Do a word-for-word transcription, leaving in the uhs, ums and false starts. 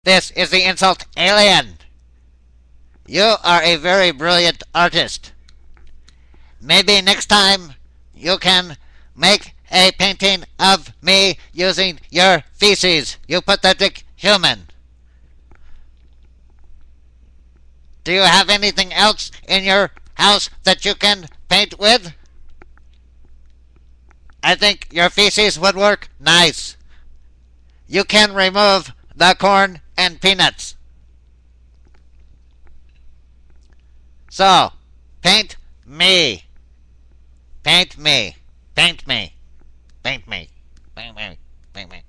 This is the insult alien. You are a very brilliant artist. Maybe next time you can make a painting of me using your feces, you pathetic human. Do you have anything else in your house that you can paint with? I think your feces would work nice. You can remove the corn and peanuts. So, paint me. Paint me. Paint me. Paint me. Paint me. Paint me.